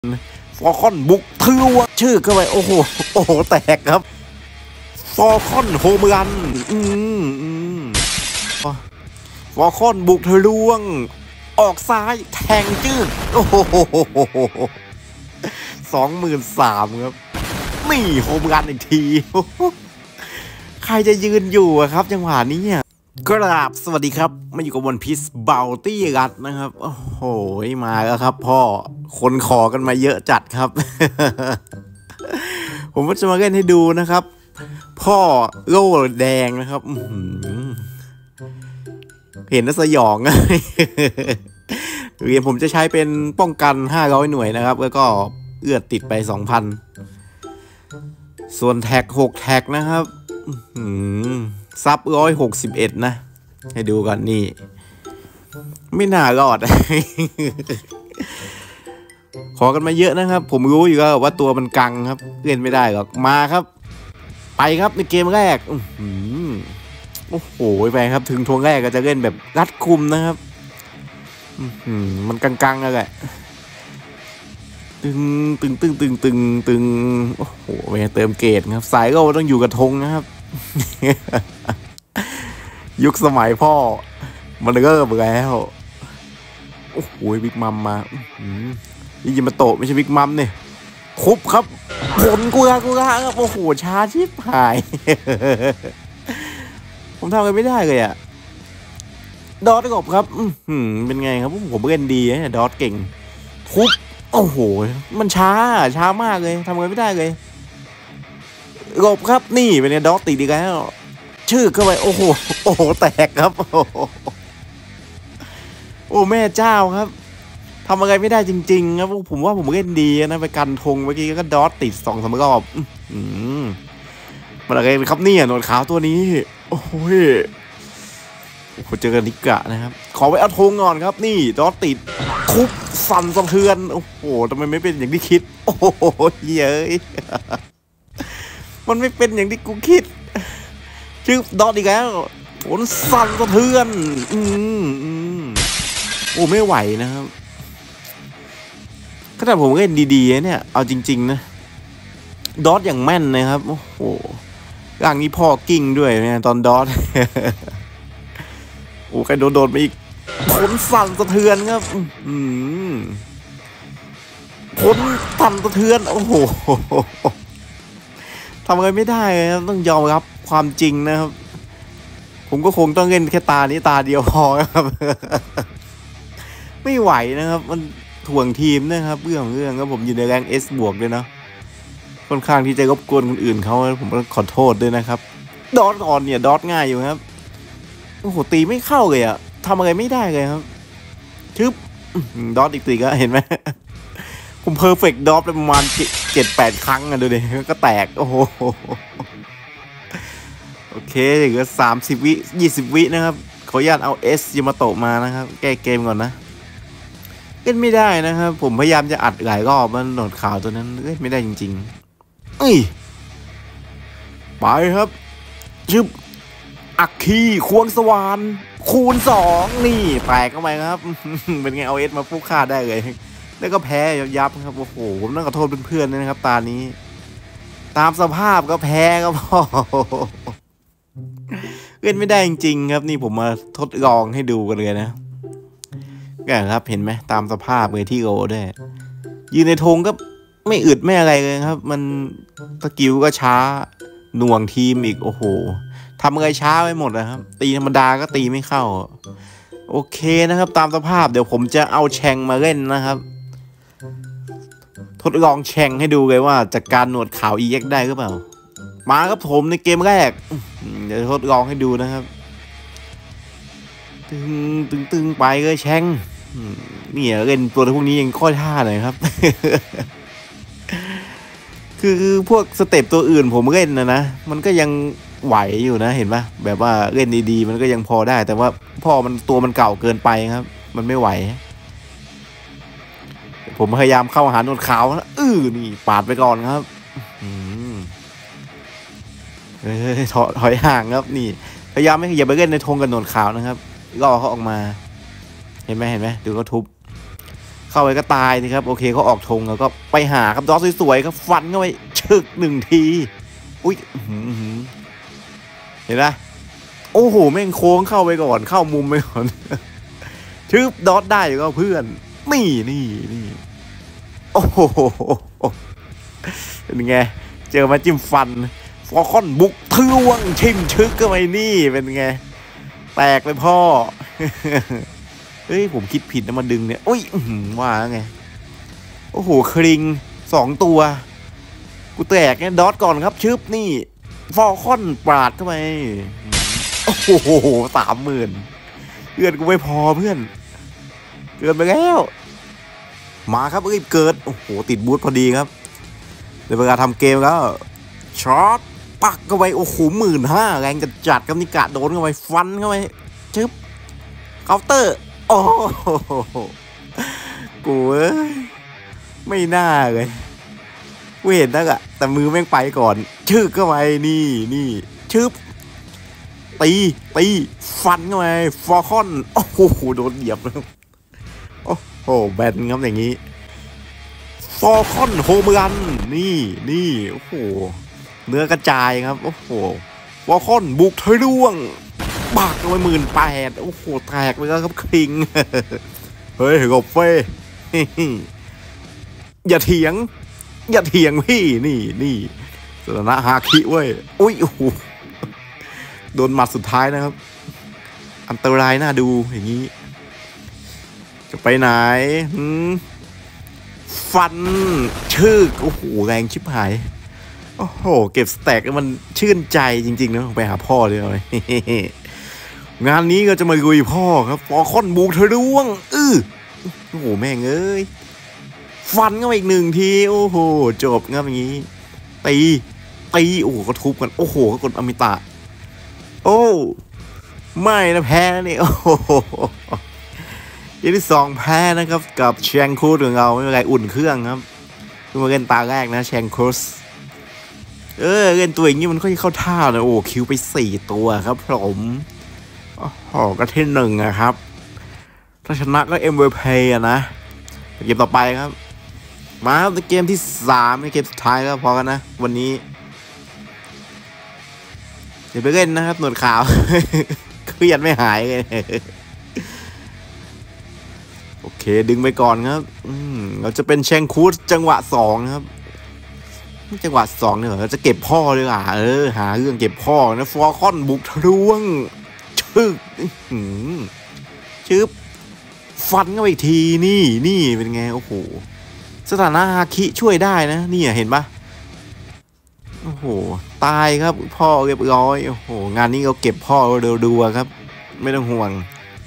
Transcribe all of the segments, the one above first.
ฟอร์คอนบุกทะลวงชื่อเข้าไปโอ้โหแตกครับฟอร์คอนโฮมรันฟอร์คอนบุกทะลวงออกซ้ายแทงจืดโอ้โห23,000ครับนี่โฮมรันอีกทีใครจะยืนอยู่ครับจังหวะนี้เนี่ยกราบสวัสดีครับมาอยู่กับวันพีซเบลตี้รัดนะครับโอ้โหมาแล้วครับพ่อคนขอกันมาเยอะจัดครับ ผมก็จะมาเล่นให้ดูนะครับพ่อโล่แดงนะครับเห็นน่าสยอง เรียนผมจะใช้เป็นป้องกัน500หน่วยนะครับแล้วก็เอื้อติดไป 2,000 ส่วนแท็ก6แท็กนะครับซับ161นะให้ดูก่อนนี่ไม่น่ารอด ขอกันมาเยอะนะครับผมรู้อยู่แล้วว่าตัวมันกังครับเล่นไม่ได้หรอกมาครับไปครับในเกมแรกโอ้โหไปครับถึงทวงแรกก็จะเล่นแบบรัดคุมนะครับมันกังๆอะไรตึงโอ้โหไปเติมเกตครับสายก็ต้องอยู่กับธงนะครับ ยุคสมัยพ่อมันเริ่มแล้วโอ้โหบิ๊กมัมมานี่ยิมาโตะไม่ใช่บิ๊กมัมเนี่ยคุบครับผลกูละครับโอ้โหช้าชิบหาย ผมทำอะไรไม่ได้เลยอะดอทกบครับเป็นไงครับผมเล่นดีนะดอทเก่งคุบโอ้โหมันช้ามากเลยทำอะไรไม่ได้เลยกบครับนี่เป็นไงดอทติดอีกแล้วชื่อเข้าไปโอ้โหแตกครับโอ้แม่เจ้าครับทำอะไรไม่ได้จริงๆครับผมว่าผมเล่นดีนะไปกันธงเมื่อกี้ก็ดอทติด2-3 รอบมันอะไรครับเนี่ยหนวดขาวตัวนี้โอ้โหเจอกันนิกะนะครับขอไปเอาธงก่อนครับนี่ดอทติดคุบสั่นสะเทือนโอ้โหทำไมไม่เป็นอย่างที่คิดโอ้โหเย้ยมันไม่เป็นอย่างที่กูคิดชื่อดอทอีกแล้วผลสั่นสะเทือนโอ้ไม่ไหวนะครับขนาดผมเล่นดีๆเนี่ยเอาจริงๆนะดอทอย่างแม่นนะครับโอ้โหร่างนี้พ่อกิ้งด้วยเนี่ยตอนดอท โอ้ใครโดนไปอีกผลสั่นสะเทือนครับผลสั่นสะเทือนโอ้โหทำอะไรไม่ได้ครับต้องยอมรับความจริงนะครับผมก็คงต้องเล่นแค่ตานี้ตาเดียวพอครับ ไม่ไหวนะครับมันถ่วงทีมนะครับเรื่องครับผมอยู่ในแรงS บวกด้วยเนาะค่อนข้างที่จะรบกวนคนอื่นเขาผมต้องขอโทษด้วยนะครับดอทก่อนเนี่ยดอทง่ายอยู่ครับโอ้โหตีไม่เข้าเลยอะทำอะไรไม่ได้เลยครับชึบดอทอีกตีก็เห็นไหม ผมเพอร์เฟกต์ดอทประมาณ7-8 ครั้งอะดูดิก็แตกโอ้โหโอเคเหลือ30 วิ20 วินะครับขออนุญาตเอายามาโตะมานะครับแก้เกมก่อนนะเล่นไม่ได้นะครับผมพยายามจะอัดหลายรอบมันโดดข่าวตัวนั้นเล่นไม่ได้จริงๆไปครับชึบอักคีควงสวรรค์คูณ2นี่แตกเข้าไปครับ เป็นไงเอามาฟุกฆ่าได้เลยแล้วก็แพ้ยับครับโอ้โหผมต้องขอโทษเพื่อนๆนะครับตานี้ตามสภาพก็แพ้ครับพ่อ เล่นไม่ได้จริงๆครับนี่ผมมาทดลองให้ดูกันเลยนะก็ครับเห็นไหมตามสภาพเลยที่โรด้วยยืนในธงก็ไม่อึดไม่อะไรเลยครับมันสกิลก็ช้าหน่วงทีมอีกโอ้โหทำอะไรช้าไปหมดนะครับตีธรรมดาก็ตีไม่เข้าโอเคนะครับตามสภาพเดี๋ยวผมจะเอาแชงมาเล่นนะครับทดลองแชงให้ดูเลยว่าจากการหนวดขาว EX ได้หรือเปล่ามาครับผมในเกมแรกเดี๋ยวทดลองให้ดูนะครับตึงไปเลยแชงนี่เล่นตัวพวกนี้ยังค่อยท่าหน่อยครับ คือพวกสเต็ปตัวอื่นผมเล่นนะมันก็ยังไหวอยู่นะเห็นปะแบบว่าเล่นดีๆมันก็ยังพอได้แต่ว่าพ่อมันตัวมันเก่าเกินไปครับมันไม่ไหวผมพยายามเข้าหาหนวดขาวนะนี่ปาดไปก่อนครับถอยห่างครับนี่พยายามไม่อย่าไปเล่นในธงกับหนวดขาวนะครับล่อเขาออกมาเห็นไหมดูเขาทุบเข้าไปก็ตายนะครับโอเคเขาออกธงแล้วก็ไปหาครับดอสสวยๆครับฟันเข้าไปฉึก1 ทีอุ้ยเห็นไหมโอ้โหแม่งโค้งเข้าไปก่อนเข้ามุมไปก่อนชึบดอสได้ก็เพื่อนนี่โอ้โหเป็นไงเจอมาจิ้มฟันฟอร์คอนบุกทะลวงชิมชึกก็ไม่นี่เป็นไงแตกไปพ่อเฮ้ยผมคิดผิดนะมาดึงเนี่ยอุ้ยว่าไงโอ้โหคริง2 ตัวกูแตกเนี่ยดอทก่อนครับชึบนี่ฟอร์คอนปาดเข้าไปโอ้โห30,000เพื่อนกูไม่พอเพื่อนเกินไปแล้วมาครับรีบเกิดโอ้โหติดบูทพอดีครับในเวลาทำเกมแล้วช็อตปักเข้าไปโอ้โห15,000แรงจัดครับนี่กะโดนเข้าไปฟันเข้าไปชึบเคาน์เตอร์โอ้กูไม่น่าเลยกูเห็นนะกะแต่มือแม่งไปก่อนชึกเข้าไปนี่ชึบตีฟันเข้าไปฟอร์คอนโอ้โหโดนเหยียบแล้วโอ้โหแบนครับอย่างนี้ฟอร์คอนโฮมรันนี่โอ้โหเนื้อกระจายครับโอ้โหฟอร์คอนบุกทะลวงบักไป18,000โอ้โหแตกไปแล้วครับคิงเฮ้ยกบเฟ่อย่าเถียงพี่นี่สถานะฮาคิเว้ยอุ้ยโอ้โหโดนหมัดสุดท้ายนะครับอันตรายน่าดูอย่างนี้จะไปไหนฟันชื่อโอ้โหแรงชิบหายโอ้โหเก็บสแต็กมันชื่นใจจริงๆนะไปหาพ่อเลยงานนี้ก็จะมาลุยพ่อครับฟอร์คอนบุกทะลวงโอ้โหแม่งเอ้ยฟันก็อีก1 ทีโอ้โหจบครับอย่างนี้ตีโอ้โหก็ทุบกันโอ้โหก็กดอมิตะโอ้ไม่นะแพ้นี่โอ้โหที่2แพ้นะครับกับแชงคูดของเราไม่เป็นไรอุ่นเครื่องครับมาเล่นตาแรกนะแชงคูสเล่นตัวอย่างนี้มันค่อยเข้าท่านะโอ้คิวไป4 ตัวครับผมโอ้โหก็ที่1นะครับถ้าชนะก็ MVP อะนะเกมต่อไปครับมาครับเกมที่3ในเกมสุดท้ายก็พอกันนะวันนี้เดี๋ยวไปเล่นนะครับหนวดขาวเครียดไม่หายเลยโอเคดึงไปก่อนครับเราจะเป็นแชงคูดจังหวะ2ครับจังหวะ2เนี่ยเราจะเก็บพ่อเลยอ่ะหาเรื่องเก็บพ่อนะฟอร์คอนบุกทะลวงชึบฟันเข้าไปอีกทีนี่เป็นไงโอ้โหสถานะฮาคิช่วยได้นะนี่เห็นปะโอ้โหตายครับพ่อเรียบร้อยโอ้โหงานนี้เราเก็บพ่อเร็วดูครับไม่ต้องห่วง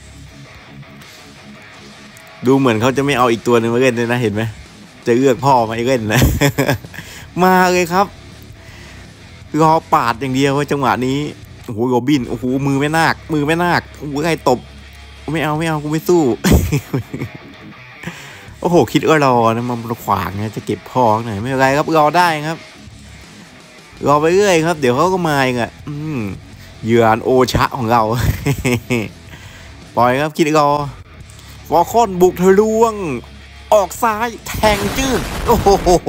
ดูเหมือนเขาจะไม่เอาอีกตัวนึงมาเล่นเลยนะเห็นไหมจะเลือกพ่อมาเล่นนะ มาเลยครับรอปาดอย่างเดียวว่าจังหวะนี้โอ้โหโรบินโอ้โหมือไม่นาคโอ้โหใครตบไม่เอากูไม่สู้ โอ้โหคิดว่ารอนะมันขวางนะจะเก็บพ่อหน่อยไม่เป็นไรครับรอได้ครับรอไปเรื่อยครับเดี๋ยวเขาก็มาเองอ่ะเหยื่อโอชะของเรา ปล่อยครับคิดรอฟอร์คอนบุกทะลวงออกซ้ายแทงจืดโอ้โห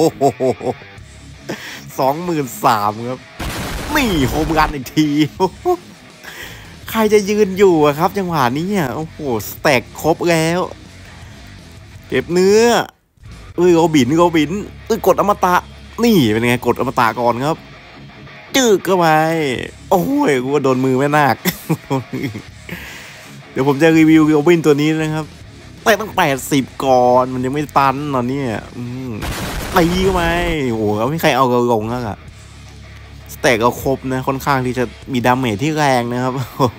23,000ครับนี่โฮมรันอีกทีใครจะยืนอยู่อะครับจังหวะนี้เนี่ยโอ้โหสแต็กครบแล้วเก็บเนื้อโรบินกดอมตะนี่เป็นไงกดอมตะก่อนครับจืดก็ไปโอ้ยกูโดนมือแม่นาค เดี๋ยวผมจะรีวิวโรบินตัวนี้นะครับแต่ต้อง80ก่อนมันยังไม่ตันตอนนี้ตีก็ไปโอ้โหไม่ใครเอากระลงแล้วอะสแต็กเอาครบนะค่อนข้างที่จะมีดาเมจที่แรงนะครับ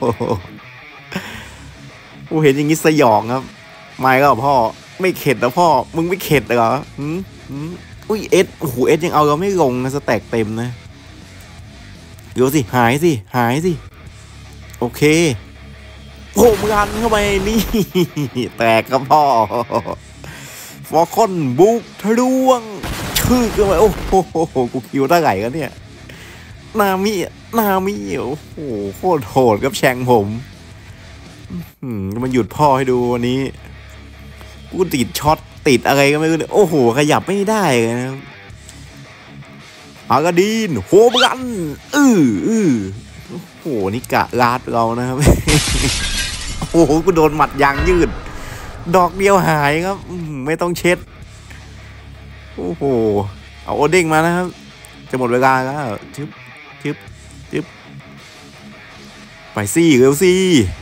โอ้เห็นอย่างนี้สยองครับไม่ก็พ่อไม่เข็ดแล้วพ่อมึงไม่เข็ดเหรออุ้ยโอ้โหยังเอาเราไม่ลงนะสแต็กเต็มนะเดี๋ยวสิหายสิโอเคโผล่รันเข้าไปนี่แตกครับพ่อฟอร์คอนบุกทะลวงชื่อเข้าไปโอ้โหกูคิวได้ไงกันเนี่ยนามิโอ้โหโคตรโหดกับแชงผมมันหยุดพ่อให้ดูวันนี้กูติดช็อตติดอะไรก็ไม่รู้โอ้โหขยับไม่ได้เลยนะครับอากาดีนโฮมรันโอ้โหนี่กะลาดเรานะครับโอ้โหกูโดนหมัดยางยืดดอกเดียวหายครับไม่ต้องเช็ดโอ้โหเอาโอเด้งมานะครับจะหมดเวลาแล้วชึบไปซี่เร็วซี่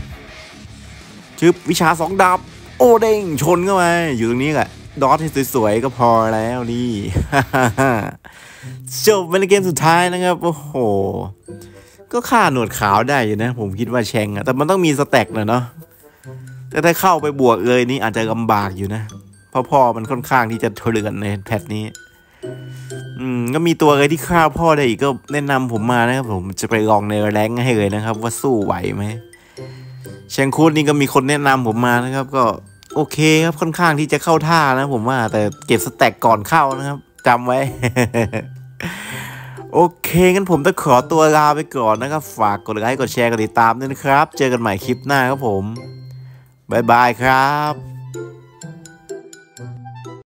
วิชา2 ดาบโอเด้งชนเข้าไปอยู่ตรงนี้แหละดอทให้สวยๆก็พอแล้วนี่ จบเป็นเกมสุดท้ายนะครับโอ้โหก็ฆ่าหนวดขาวได้อยู่นะผมคิดว่าแชงอะแต่มันต้องมีสแต็กหน่อยเนาะแต่ถ้าเข้าไปบวกเลยนี่อาจจะลำบากอยู่นะเพราะพ่อมันค่อนข้างที่จะเถื่อนในแพทนี้ก็มีตัวอะไรที่ฆ่าพ่อได้อีกก็แนะนำผมมานะครับผมจะไปลองในแรงให้เลยนะครับว่าสู้ไหวไหมแชงคูดนี่ก็มีคนแนะนำผมมานะครับก็โอเคครับค่อนข้างที่จะเข้าท่านะผมว่าแต่เก็บสแต็กก่อนเข้านะครับจำไว้ โอเคงั้นผมต้องขอตัวลาไปก่อนนะครับฝากกดไลค์กดแชร์กดติดตามด้วยนะครับเจอกันใหม่คลิปหน้าครับผมบ๊ายบายครับ